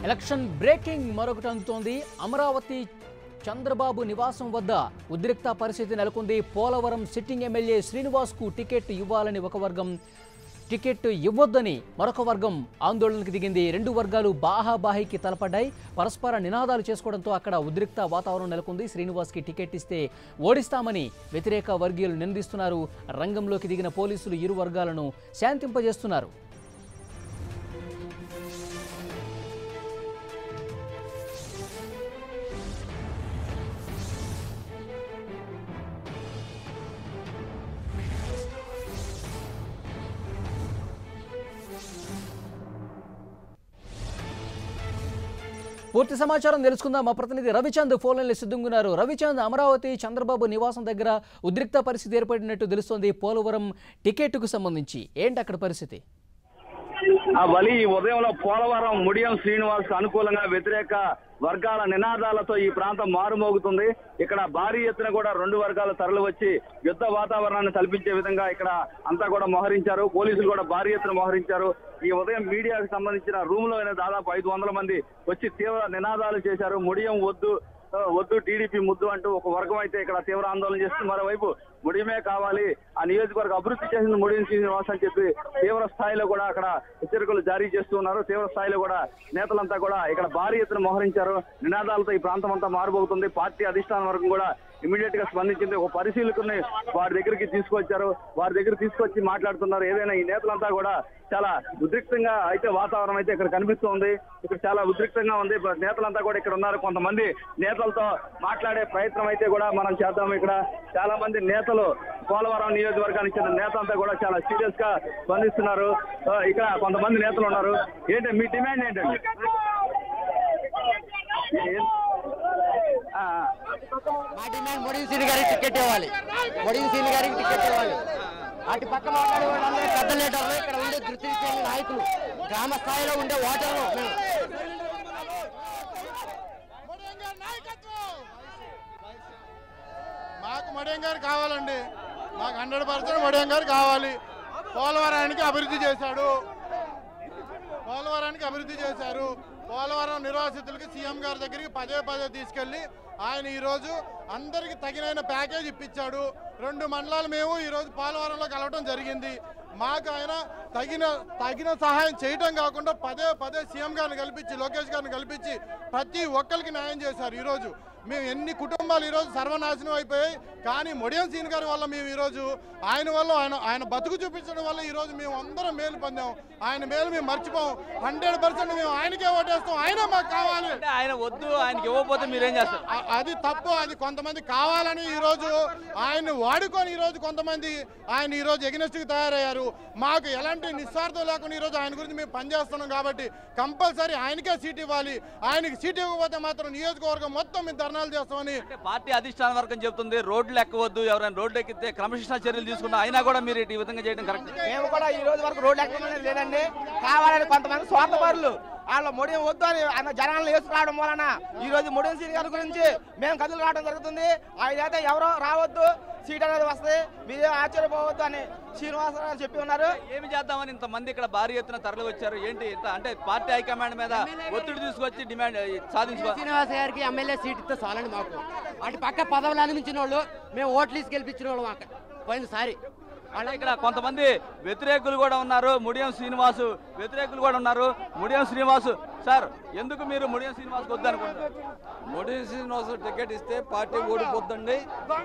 Election breaking మరొకటి అందుతోంది. అమరావతి చంద్రబాబు నివాసం వద్ద ఉద్రిక్త పరిస్థితి నెలకొంది. పోలవరం సిట్టింగ్ ఎమ్మెల్యే శ్రీనివాస్కు టికెట్ ఇవ్వాలని ఒక వర్గం, టికెట్ ఇవ్వొద్దని మరొక వర్గం ఆందోళనకు దిగింది. రెండు వర్గాలు బాహాబాహికి తలపడ్డాయి. పరస్పర నినాదాలు చేసుకోవడంతో అక్కడ ఉద్రిక్త వాతావరణం నెలకొంది. శ్రీనివాస్కి టికెట్ ఇస్తే ఓడిస్తామని వ్యతిరేక వర్గీయులు నిందిస్తున్నారు. రంగంలోకి దిగిన పోలీసులు ఇరు వర్గాలను శాంతింపజేస్తున్నారు. పూర్తి సమాచారం తెలుసుకుందాం. మా ప్రతినిధి రవిచంద్ ఫోన్ లైన్లో సిద్ధంగా ఉన్నారు. రవిచంద్, అమరావతి చంద్రబాబు నివాసం దగ్గర ఉద్రిక్త పరిస్థితి ఏర్పడినట్టు తెలుస్తోంది. పోలవరం టికెట్కు సంబంధించి ఏంటి అక్కడ పరిస్థితి? బలి ఉదయంలో పోలవరం ముడియం శ్రీనివాస్ అనుకూలంగా వ్యతిరేక వర్గాల నినాదాలతో ఈ ప్రాంతం మారుమోగుతుంది. ఇక్కడ భారీ ఎత్తున కూడా రెండు వర్గాలు తరలి వచ్చి యుద్ధ వాతావరణాన్ని కల్పించే విధంగా ఇక్కడ అంతా కూడా మోహరించారు. పోలీసులు కూడా భారీ ఎత్తున మోహరించారు. ఈ ఉదయం మీడియాకు సంబంధించిన రూమ్ లో దాదాపు 500 మంది వచ్చి తీవ్ర నినాదాలు చేశారు. ముడియం వద్దు వద్దు, టీడీపీ ముద్దు అంటూ ఒక వర్గం అయితే ఇక్కడ తీవ్ర ఆందోళన చేస్తుంది. మరోవైపు ముడియమే కావాలి, ఆ నియోజకవర్గం అభివృద్ధి చేసిన ముడియం శ్రీనివాస్ అని చెప్పి తీవ్ర స్థాయిలో కూడా అక్కడ హెచ్చరికలు జారీ చేస్తూ ఉన్నారు. తీవ్ర స్థాయిలో కూడా నేతలంతా కూడా ఇక్కడ భారీ ఎత్తున మోహరించారు. నినాదాలతో ఈ ప్రాంతం అంతా మారిపోతుంది. పార్టీ అధిష్టానం వరకు కూడా ఇమీడియట్ గా స్పందించింది. ఒక పరిశీలకుని వారి దగ్గరికి తీసుకొచ్చారు. వారి దగ్గర తీసుకొచ్చి మాట్లాడుతున్నారు. ఏదైనా ఈ నేతలంతా కూడా చాలా ఉద్రిక్తంగా అయితే వాతావరణం అయితే ఇక్కడ కనిపిస్తోంది. ఇక్కడ చాలా ఉద్రిక్తంగా ఉంది. నేతలంతా కూడా ఇక్కడ ఉన్నారు. కొంతమంది నేతలతో మాట్లాడే ప్రయత్నం అయితే కూడా మనం చేద్దాం. ఇక్కడ చాలా మంది నేతలు, పోలవరం నియోజకవర్గానికి చెందిన నేత అంతా కూడా చాలా సీరియస్ గా స్పందిస్తున్నారు. ఇక్కడ కొంతమంది నేతలు ఉన్నారు. ఏంటి మీ డిమాండ్ ఏంటండి? మా డిమాండ్ ముడియం శ్రీని గారికి టికెట్ ఇవ్వాలి. ముడియం శ్రీని గారికి టికెట్ ఇవ్వాలి. అటు పక్క మాట్లాడే వాళ్ళందరూ పెద్ద లీడర్లు, ఇక్కడ ఉండే దృష్టి నాయకులు, గ్రామ స్థాయిలో ఉండే ఓటర్లు. మాకు ముడియం గారు కావాలండి. మాకు 100% ముడియం గారు కావాలి. పోలవరానికి అభివృద్ధి చేశాడు. పోలవరానికి అభివృద్ధి చేశారు. పోలవరం నిర్వాసితులకి సీఎం గారి దగ్గరికి పదే తీసుకెళ్లి ఆయన ఈరోజు అందరికి తగిన ప్యాకేజ్ ఇప్పించాడు. 2 మండలాలు మేము ఈరోజు పోలవరంలో కలవడం జరిగింది. మాకు ఆయన తగిన సహాయం చేయడం కాకుండా పదే సీఎం గారిని కల్పించి, లోకేష్ గారిని కల్పించి ప్రతి ఒక్కరికి న్యాయం చేశారు. ఈరోజు మేము ఎన్ని కుటుంబాలు ఈరోజు సర్వనాశనం అయిపోయాయి. కానీ ముడియం శ్రీని గారి వల్ల మేము ఈరోజు ఆయన బతుకు చూపించడం వల్ల ఈరోజు మేము అందరం మేలు పొందాం. ఆయన మేలు మేము మర్చిపోం. 100% మేము ఆయనకే ఓటేస్తాం. ఆయన మాకు కావాలి. ఆయన వద్దు, ఆయనకి ఇవ్వకపోతే మీరేం చేస్తారు? అది తప్పు. అది కొంతమంది కావాలని ఈరోజు ఆయన్ని వాడుకొని ఈరోజు కొంతమంది ఆయన ఈరోజు ఎగనెస్ట్కి తయారయ్యారు. మాకు ఎలాంటి నిస్వార్థం లేకుండా ఈరోజు ఆయన గురించి మేము పనిచేస్తున్నాం. కాబట్టి కంపల్సరీ ఆయనకే సీట్ ఇవ్వాలి. ఆయనకి సీట్ ఇవ్వకపోతే మాత్రం నియోజకవర్గం మొత్తం మేము ధర్నాలు చేస్తామని పార్టీ అధిష్టాన వర్గం చెప్తుంది. రోడ్లు ఎక్కవద్దు, ఎవరైనా రోడ్లు ఎక్కితే క్రమశిక్షణ చర్యలు తీసుకున్నా అయినా కూడా మీరు ఈ విధంగా చేయడం కరెక్ట్? మేము కూడా ఈ రోజు వరకు రోడ్లు ఎక్కడం లేదండి. కావాలని కొంతమంది స్వార్థపరులు వాళ్ళ ముడియం వద్దు అని ఆయన జనాలను వేసుకురావడం వలన ఈ రోజు ముడియం సీట్ గారి గురించి మేము కదులు రావడం జరుగుతుంది. అయితే ఎవరో రావద్దు, సీట్ అనేది వస్తుంది, మీరే ఆశ్చర్యపోవద్దు అని శ్రీనివాసరావు చెప్పి ఉన్నారు. ఏమి చేద్దామని ఇంతమంది ఇక్కడ భారీ ఎత్తున తరలి వచ్చారు? ఏంటి అంటే పార్టీ హైకమాండ్ మీద ఒత్తిడి తీసుకొచ్చి డిమాండ్ సాధించుకో. శ్రీనివాస గారికి ఎమ్మెల్యే సీట్ ఇస్తే చాలండి. మాకు అటు పక్క పదవులు అనిపించిన వాళ్ళు, మేము ఓట్లు వేసి గెలిపించిన వాళ్ళు మాకు పోయినసారి. అంటే ఇక్కడ కొంతమంది వ్యతిరేకులు కూడా ఉన్నారు. ముడియం శ్రీనివాసు వ్యతిరేకులు కూడా ఉన్నారు. ముడియం శ్రీనివాసు సార్, ఎందుకు మీరు ముడియం శ్రీనివాస్ వద్దు అనుకుంటారు? ముడియం శ్రీనివాస్ టికెట్ ఇస్తే పార్టీ ఓడిపోద్దండి.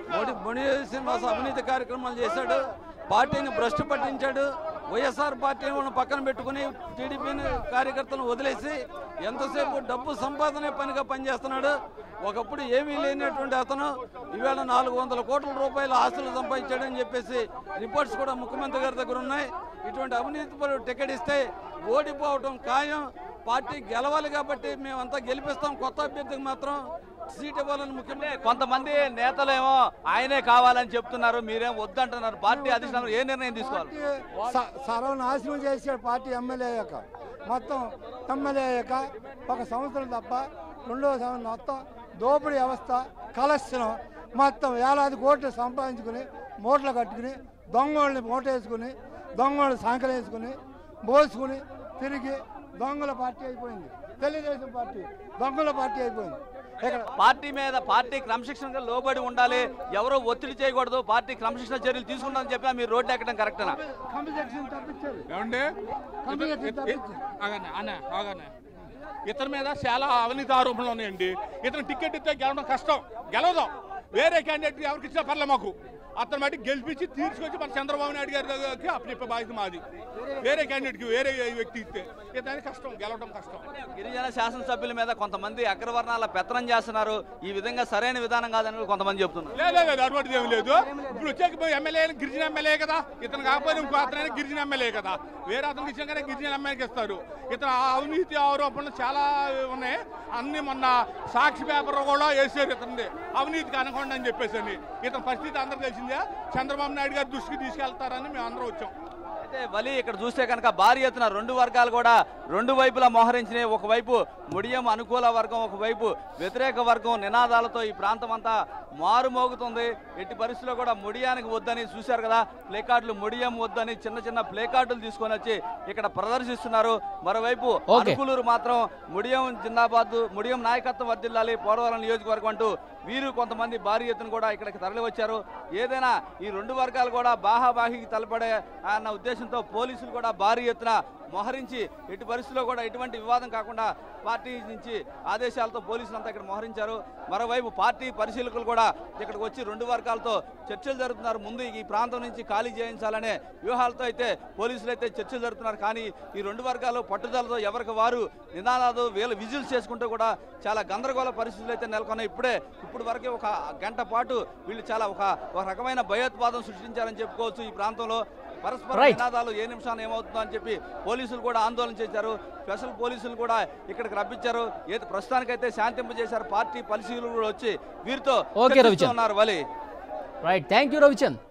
ముడియం శ్రీనివాస్ అవినీతి కార్యక్రమాలు చేశాడు, పార్టీని భ్రష్టు పట్టించాడు. వైఎస్ఆర్ పార్టీని పక్కన పెట్టుకుని టీడీపీని కార్యకర్తలను వదిలేసి ఎంతసేపు డబ్బు సంపాదనే పనిగా పనిచేస్తున్నాడు. ఒకప్పుడు ఏమీ లేనటువంటి అతను ఈవేళ 400 కోట్ల రూపాయల ఆస్తులు సంపాదించాడని చెప్పేసి రిపోర్ట్స్ కూడా ముఖ్యమంత్రి గారి దగ్గర ఉన్నాయి. ఇటువంటి అవినీతి పరుడు టికెట్ ఇస్తే ఓడిపోవటం ఖాయం. పార్టీ గెలవాలి కాబట్టి మేమంతా గెలిపిస్తాం. కొత్త అభ్యర్థికి మాత్రం సీట్ ఇవ్వాలని ముఖ్యమంత్రి. కొంతమంది నేతలేమో ఆయనే కావాలని చెప్తున్నారు, మీరేం వద్దంటున్నారు. పార్టీ అధిష్టానం ఏ నిర్ణయం తీసుకోవాలి? సర్వనాశనం చేశాడు పార్టీ ఎమ్మెల్యే అయ్యాక. మొత్తం ఎమ్మెల్యే అయ్యాక 1 సంవత్సరం తప్ప 2వ సంవత్సరం మొత్తం దోపిడీ వ్యవస్థ, కలెక్షన్ మొత్తం వేలాది కోట్లు సంపాదించుకుని మూటలు కట్టుకుని దొంగోళ్ళని మూట వేసుకుని దొంగోళ్ళని సంకలు వేసుకుని మోసుకుని తిరిగి దొంగల పార్టీ అయిపోయింది. తెలుగుదేశం పార్టీ దొంగల పార్టీ అయిపోయింది. ఇక్కడ పార్టీ మీద పార్టీ క్రమశిక్షణగా లోబడి ఉండాలి, ఎవరో ఒత్తిడి చేయకూడదు, పార్టీ క్రమశిక్షణ చర్యలు తీసుకుంటామని చెప్పి మీరు రోడ్డు ఎక్కడం కరెక్టేనా? కమిషన్ తప్పించారు. ఏమండి ఇతని మీద చాలా అవినీతి ఆరోపణలు ఉన్నాయండి. ఇతను టికెట్ ఇస్తే గెలవడం కష్టం, గెలవదాం. వేరే క్యాండిడేట్ ఎవరికి ఇచ్చినా పర్లే మాకు. అతను బట్టి గెలిపించి తీసుకొచ్చి మన చంద్రబాబు నాయుడు గారికి అప్పచెప్పే బాధ్యత మాది. వేరే క్యాండిడేట్కి వేరే వ్యక్తి ఇస్తే ఇతనికి కష్టం, గెలవడం కష్టం. గిరిజన శాసనసభ్యుల మీద కొంతమంది అగ్రవర్ణాల పెత్తనం చేస్తున్నారు, ఈ విధంగా సరైన విధానం కాదని కొంతమంది చెప్తున్నారు. లేదు అటువంటిది ఏమి లేదు. ఇప్పుడు వచ్చే ఎమ్మెల్యే గిరిజన ఎమ్మెల్యే కదా, ఇతను కాకపోతే ఇంకో అతనైనా గిరిజన ఎమ్మెల్యే కదా, వేరే అతనికి ఇచ్చిన కానీ గిరిజన ఎమ్మెల్యేకి ఇస్తారు. ఇతను అవినీతి ఆరోపణలు చాలా ఉన్నాయి. అన్ని మొన్న సాక్షి పేపర్ కూడా వేసారు ఇతనిది అవినీతికి అనకుండా అని చెప్పేసి. ఇతని పరిస్థితి అందరూ తెలిసిందే. చంద్రబాబు నాయుడు గారి దృష్టికి తీసుకెళ్తారని మేము అందరం వచ్చాం. అయితే వలి ఇక్కడ చూస్తే కనుక భారీ ఎత్తున రెండు వర్గాలు కూడా రెండు వైపులా మోహరించినాయి. ఒకవైపు ముడియం అనుకూల వర్గం, ఒకవైపు వ్యతిరేక వర్గం నినాదాలతో ఈ ప్రాంతం అంతా మారుమోగుతుంది. ఎట్టి పరిస్థితుల్లో కూడా ముడియానికి వద్దని చూశారు కదా, ప్లేకార్డులు ముడియం వద్దని చిన్న చిన్న ప్లేకార్డులు తీసుకొని వచ్చి ఇక్కడ ప్రదర్శిస్తున్నారు. మరోవైపు అనుకూలూరు మాత్రం ముడియం జిందాబాద్, ముడియం నాయకత్వం వర్ధిల్లాలి పోలవరం నియోజకవర్గం అంటూ వీరు కొంతమంది భారీ ఎత్తున కూడా ఇక్కడికి తరలి వచ్చారు. ఏదైనా ఈ రెండు వర్గాలు కూడా బాహాబాహికి తలపడే అన్న ఉద్దేశంతో పోలీసులు కూడా భారీ ఎత్తున మోహరించి ఎట్టి పరిస్థితుల్లో కూడా ఎటువంటి వివాదం కాకుండా పార్టీ నుంచి ఆదేశాలతో పోలీసులంతా ఇక్కడ మోహరించారు. మరోవైపు పార్టీ పరిశీలకులు కూడా ఇక్కడికి వచ్చి రెండు వర్గాలతో చర్చలు జరుపుతున్నారు. ముందు ఈ ప్రాంతం నుంచి ఖాళీ చేయించాలనే వ్యూహాలతో అయితే పోలీసులు అయితే చర్చలు జరుపుతున్నారు. కానీ ఈ రెండు వర్గాలు పట్టుదలతో ఎవరికి వారు నినాదాలు వీళ్ళు విజిల్స్ చేసుకుంటూ కూడా చాలా గందరగోళ పరిస్థితులు అయితే నెలకొన్నాయి. ఇప్పుడు వరకే ఒక గంట పాటు వీళ్ళు చాలా ఒక రకమైన భయోత్పాదం సృష్టించారని చెప్పుకోవచ్చు. ఈ ప్రాంతంలో పరస్పర నినాదాలు ఏ నిమిషాన్ని ఏమవుతుందో అని చెప్పి పోలీసులు కూడా ఆందోళన చేశారు. స్పెషల్ పోలీసులు కూడా ఇక్కడికి రప్పించారు. ప్రస్తుతానికైతే శాంతింపజేశారు. పార్టీ పరిశీలకులు కూడా వచ్చి వీరితో ఉన్నారు. వలి రైట్, థ్యాంక్ యూ రవిచంద్.